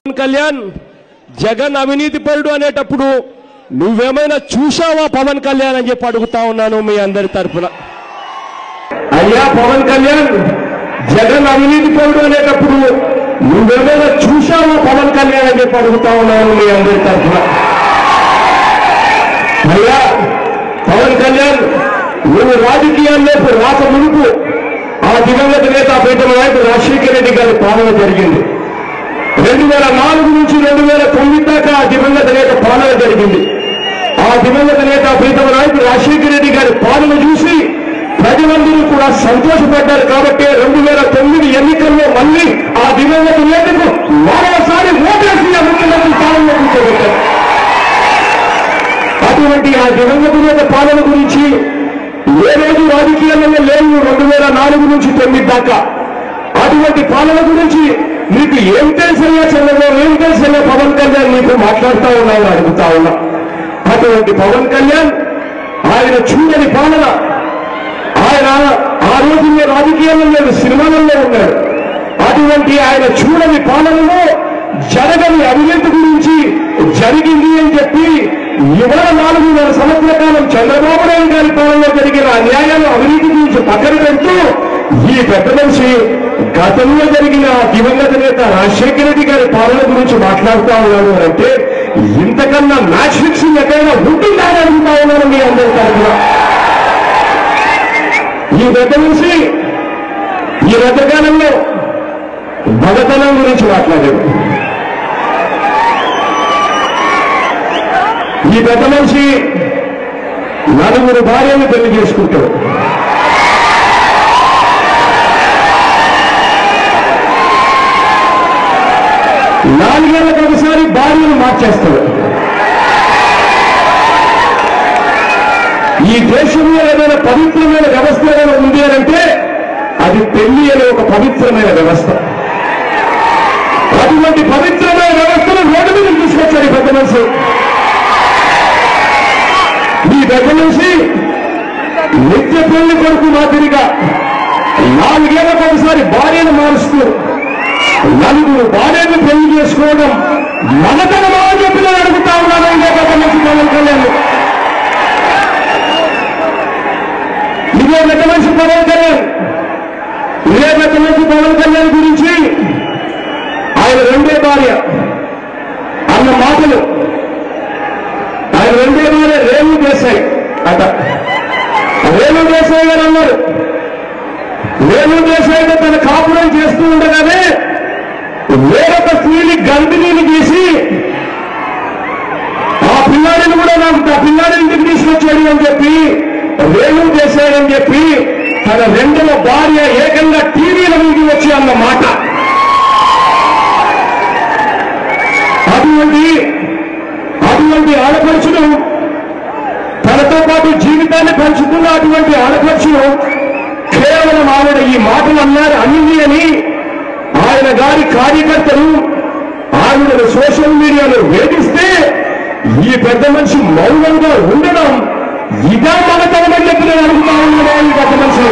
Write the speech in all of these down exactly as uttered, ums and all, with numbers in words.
కళ్యాణ్ జగన్ అవినీతి పరుడు అనేటప్పుడు నువ్వేమైనా చూశావా పవన్ కళ్యాణ్ అని చెప్పి అడుగుతా ఉన్నాను మీ అందరి తరపున. అయ్యా పవన్ కళ్యాణ్ జగన్ అవినీతి పరుడు అనేటప్పుడు నువ్వేమైనా చూశావా పవన్ కళ్యాణ్ అని చెప్పి అడుగుతా ఉన్నాను మీ అందరి తరపున. అయ్యా పవన్ కళ్యాణ్ నువ్వు రాజకీయాల్లోకి రాక మునుపు ఆ దివంగత నేత ప్రీతమ నాయకుడు రాజశేఖర రెడ్డి గారి పాలన జరిగింది. రెండు వేల నాలుగు నుంచి రెండు వేల తొమ్మిది దాకా ఆ దివంగత నేత పాలన జరిగింది. ఆ దివంగత నేత ప్రీతమ నాయకుడు రాజశేఖర రెడ్డి గారి పాలన చూసి ప్రజలందరూ కూడా సంతోషపడ్డారు. కాబట్టి రెండు వేల తొమ్మిది ఎన్నికల్లో మళ్ళీ ఆ దివంగత నేతకు మరోసారి ఓటేసి ముఖ్యమంత్రి స్థానంలో కూర్చోబెట్టారు. అటువంటి ఆ దివంగత నేత పాలన గురించి ఏ రోజు రాజకీయాలలో లేవు. రెండు వేల నాలుగు నుంచి తొమ్మిది దాకా అటువంటి పాలన గురించి మీకు ఏం తెలుసయ్యా చంద్రబాబు, ఏం తెలుసయ్యా పవన్ కళ్యాణ్ మీకు మాట్లాడుతూ ఉన్నామని అడుగుతా ఉన్నా. అటువంటి పవన్ కళ్యాణ్ ఆయన చూడని పాలన, ఆయన ఆ రోజుల్లో రాజకీయాల్లో లేదు, సినిమాలలో ఉన్నాడు. అటువంటి ఆయన చూడని పాలనలో జరగని అవినీతి గురించి జరిగింది అని చెప్పి ఇవాళ నాలుగున్నర సంవత్సర కాలం చంద్రబాబు నాయుడు గారి పాలనలో జరిగిన అన్యాయాలు అవినీతి గురించి పక్కన పెడుతూ ఈ పెద్ద మనిషి గతంలో జరిగిన దివంగత నేత రాజశేఖర రెడ్డి గారి పాలన గురించి మాట్లాడుతూ ఉన్నాడు అంటే ఇంతకన్నా మ్యాచ్ ఫిక్సింగ్ ఎక్కడైనా ఉంటుందా అని అడుగుతా ఉన్నాను మీ అందరి తరఫున. ఈ పెద్ద మనిషి ఈ మధ్యకాలంలో భగతనం గురించి మాట్లాడాడు. ఈ పెద్ద మనిషి నలుగురు భార్యను పెళ్లి చేసుకుంటాడు. నాలుగేళ్లకు ఒకసారి భార్యను మార్చేస్తాడు. ఈ దేశంలో ఏదైనా పవిత్రమైన వ్యవస్థ ఏదైనా ఉంది అంటే అది పెళ్లి అనే ఒక పవిత్రమైన వ్యవస్థ. అటువంటి పవిత్రమైన వ్యవస్థను రోడ్డు మీద తీసుకొచ్చాడు ఈ పెద్ద మనిషి. ఈ పెద్ద మనిషి నిత్య పెళ్లి కొడుకు మాదిరిగా నాలుగేళ్లకు ఒకసారి భార్యను మారుస్తూ నలుగురు భార్యను పెళ్లి చేసుకోవడం మగతనమా అని చెప్పి నేను అడుగుతా ఉన్నాను. ఇంకో పెద్ద మనిషి పవన్ కళ్యాణ్, ఇదే పెద్ద మనిషి పవన్ కళ్యాణ్ ఇదే పెద్ద మనిషి పవన్ కళ్యాణ్ గురించి ఆయన రెండే భార్య అన్న మాటలు, ఆయన రెండే భార్య రేణు దేశాయ్ అట. రేణు దేశాయ్ గారు అన్నారు, రేణు దేశాయ్ తన కాపురం చేస్తూ ఉండగానే వేరొక స్త్రీని గర్భిణీని తీసి ఆ పిల్లాడిని కూడా నాకు ఆ పిల్లాడి ఇంటికి తీసుకొచ్చాడు అని చెప్పి రేణు దేశాయ్ అని చెప్పి తన రెండవ భార్య ఏకంగా టీవీల ముందు వచ్చి అన్న మాట. అటువంటి అటువంటి ఆడపడుచును తనతో పాటు జీవితాన్ని పంచుకున్న అటువంటి ఆడపడుచును కేవలం ఆవిడ ఈ మాటలు అన్నారు అనింది అని ఆయన గారి కార్యకర్తలు ఆవిడను సోషల్ మీడియాలో వేధిస్తే ఈ పెద్ద మనిషి మౌనంగా ఉండడం ఇదా మగతనమని చెప్పి నేను అడుగుతా ఉన్నాను. ఈ పెద్ద మనిషి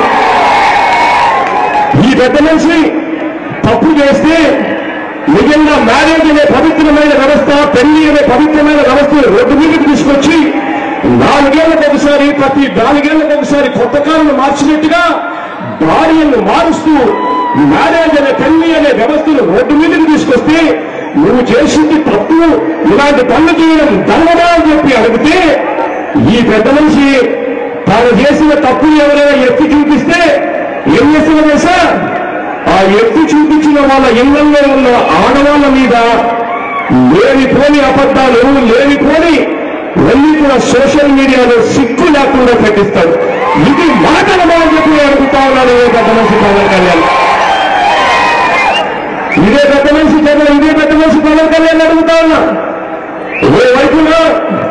ఈ పెద్ద మనిషి తప్పు చేస్తే నిజంగా మ్యారేజ్ అనే పవిత్రమైన వ్యవస్థ, పెళ్లి అనే పవిత్రమైన వ్యవస్థ రోడ్డు మీదకి తీసుకొచ్చి నాలుగేళ్లకు ఒకసారి ప్రతి నాలుగేళ్లకు ఒకసారి కొత్త కాలను మార్చినట్టుగా భార్యను మారుస్తూ మ్యారేజ్ అనే పెళ్లి అనే వ్యవస్థను రోడ్డు మీదకి తీసుకొస్తే నువ్వు చేసింది తప్పు, ఇలాంటి పనులు చేయడం ధర్మమా అని చెప్పి అడిగితే ఈ పెద్ద మనిషి తాను చేసిన తప్పులు ఎవరైనా ఎత్తి చూపిస్తే ఏం చేస్తున్నా తెలుసా, ఆ ఎత్తి చూపించిన వాళ్ళ ఇళ్లలో ఉన్న ఆడవాళ్ళ మీద లేనిపోని అబద్ధాలు లేనిపోని వెళ్ళి కూడా సోషల్ మీడియాలో సిగ్గు లేకుండా పెట్టిస్తాడు. ఇది మాటలమా అని చెప్పి అడుగుతా ఉన్నాడు ఏ పెద్ద మనిషి పవన్ కళ్యాణ్. ఇదే పెద్ద మనిషి జగన్, ఇదే పెద్ద మనిషి పవన్ కళ్యాణ్ అడుగుతా ఉన్నా. ఏ వైపులో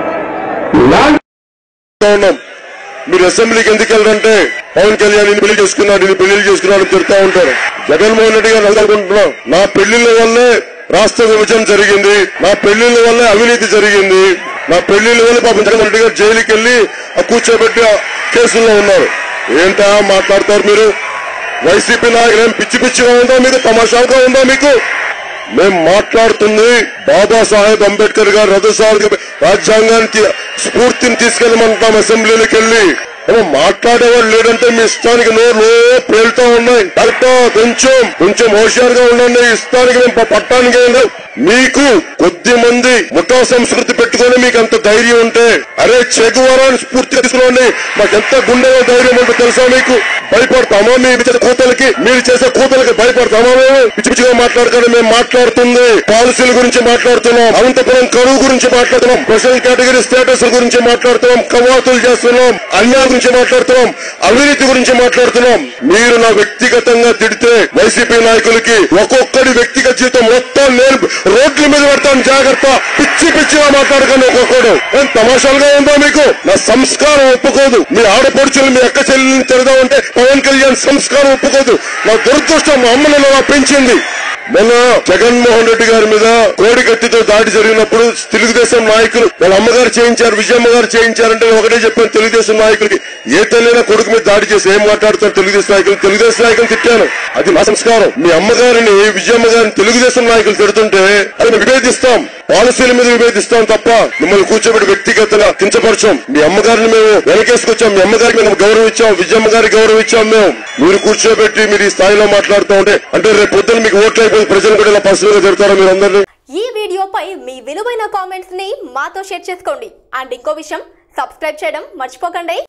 మీరు అసెంబ్లీకి ఎందుకు వెళ్ళరంటే పవన్ కళ్యాణ్ ఇన్ని పెళ్లి చేసుకున్నాడు ఇన్ని పెళ్లిళ్ళు చేసుకున్నాడు చెప్తా ఉంటారు. జగన్మోహన్ రెడ్డి గారు అనుకుంటున్నాం నా పెళ్లిళ్ళ వల్లే రాష్ట్ర విభజన జరిగింది, నా పెళ్లిళ్ళ వల్లే అవినీతి జరిగింది, నా పెళ్లిళ్ళ వల్ల పాపం జగన్మోహన్ రెడ్డి గారు జైలుకి వెళ్లి కూర్చోబెట్టి కేసుల్లో ఉన్నారు. ఏంటా మాట్లాడతారు మీరు? వైసీపీ నాయకులు ఏం పిచ్చి పిచ్చిగా ఉందా మీకు? తమాషాగా ఉందా మీకు? మేము మాట్లాడుతుంది బాబాసాహెబ్ అంబేద్కర్ గారు రథసారథి రాజ్యాంగానికి స్ఫూర్తిని తీసుకెళ్ళమంటాం అసెంబ్లీలోకి వెళ్ళి. మాట్లాడేవాడు లేదంటే మీ ఇష్టానికి నోరు పేలుతా ఉన్నాయి. కరెక్ట్, కొంచెం కొంచెం హోషియారుగా ఉండండి. ఇష్టానికి మేము పట్టానికి మీకు కొద్ది మంది ముఠా సంస్కృతి పెట్టుకుని మీకు అంత ధైర్యం ఉంటే, అరే చెగువరాన్ని స్ఫూర్తిగా తీసుకోండి. మాకు ఎంత గుండె ధైర్యం ఉంటే తెలుసా మీకు? భయపడతామా? మీ కూతలకి, మీరు చేసే కూతలకి భయపడతామా? మేము పిచ్చి పిచ్చిగా మాట్లాడుకొని మేము మాట్లాడుతుంది పాలసీల గురించి మాట్లాడుతున్నాం, అనంతపురం కరువు గురించి మాట్లాడుతున్నాం, స్పెషల్ కేటగిరీ స్టేటస్ గురించి మాట్లాడుతున్నాం, కవాతులు చేస్తున్నాం, అన్యాయం గురించి మాట్లాడుతున్నాం, అవినీతి గురించి మాట్లాడుతున్నాం. మీరు నా వ్యక్తిగతంగా తిడితే వైసీపీ నాయకులకి ఒక్కొక్కడి వ్యక్తిగత జీవితం మొత్తం నేను రోడ్ల మీద పెడతాను. జాగ్రత్త, పిచ్చి పిచ్చిగా మాట్లాడకండి. ఒక్కొక్కడు ఏం తమాషాలుగా ఉందో మీకు? నా సంస్కారం ఒప్పుకోదు. మీ ఆడపడుచులు మీ అక్క చెల్లెల్ని తిరదామంటే పవన్ కళ్యాణ్ సంస్కారం ఒప్పుకోదు. నా దురదృష్టం మా అమ్మని అలా పెంచింది. మొన్న జగన్మోహన్ రెడ్డి గారి మీద కోడికత్తితో దాడి జరిగినప్పుడు తెలుగుదేశం నాయకులు వాళ్ళ అమ్మగారు చేయించారు, విజయమ్మ గారు చేయించారంటే ఒకటే చెప్పాను తెలుగుదేశం నాయకులకి, ఏ తల్లినా కొడుకు మీద దాడి చేసి ఏం మాట్లాడుతారు తెలుగుదేశం నాయకులు? తెలుగుదేశం నాయకులు తిట్టాను, అది నా సంస్కారం. మీ అమ్మగారిని విజయమ్మ గారిని తెలుగుదేశం నాయకులు తిడుతుంటే అది విభేదిస్తాం, పాలసీల మీద విభేదిస్తాం తప్ప మిమ్మల్ని కూర్చోబెట్టి వ్యక్తిగతంగా కించపరచాం. మీ అమ్మగారిని మేము వెనకేసుకొచ్చాం, మీ అమ్మగారికి మేము గౌరవం ఇచ్చాం, విజయమ్మ గారికి గౌరవం ఇచ్చాం. మేము మీరు కూర్చోబెట్టి మీరు ఈ స్థాయిలో మాట్లాడుతూ ఉంటే అంటే రేపు పొద్దున మీకు ఓట్లు అయిపోయి ప్రజలు కూడా ఇలా పర్సనల్ గా తిడతారా మీరు అందరినీ? ఈ వీడియోపై మీ విలువైన కామెంట్స్ ని మాతో షేర్ చేసుకోండి. అండ్ ఇంకో విషయం, సబ్స్క్రైబ్ చేయడం మర్చిపోకండి.